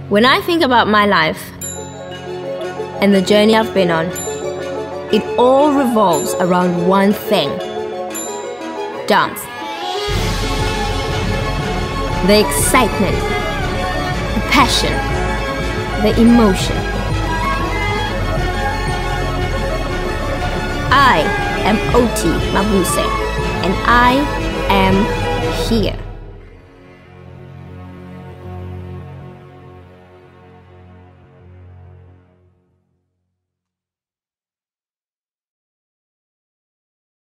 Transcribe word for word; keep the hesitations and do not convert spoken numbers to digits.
When I think about my life and the journey I've been on, it all revolves around one thing: dance. The excitement, the passion, the emotion. I am O T I MABUSE, and I am here.